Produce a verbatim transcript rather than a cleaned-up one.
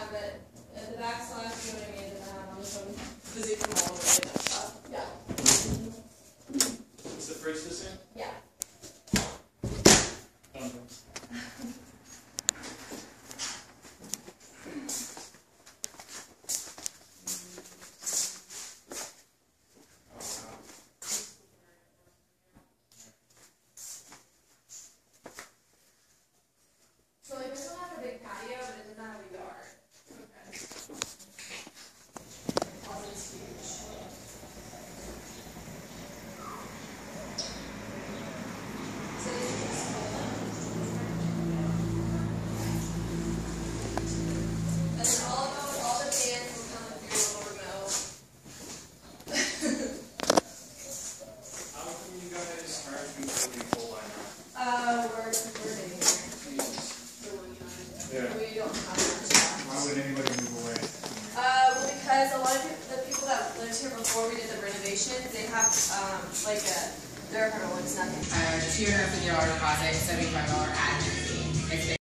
have it at the backslash, you know what I mean, and then have on the phone. Does it come all the way to that stuff? Yeah. What's the first this in? Yeah. Um, So like this one has a big patio, but it doesn't have a yard. okay. Closet's huge. So this is just and then all of them, all the fans will come through a little remote. How come you guys aren't completely full line now? Uh, we're converting. Yeah. We don't have much left. Why would anybody move away? Uh, well, because a lot of people, the people that lived here before we did the renovations, they have um like a their apartment was nothing. Uh, two hundred fifty dollar deposit, seventy-five dollar admin fee. If they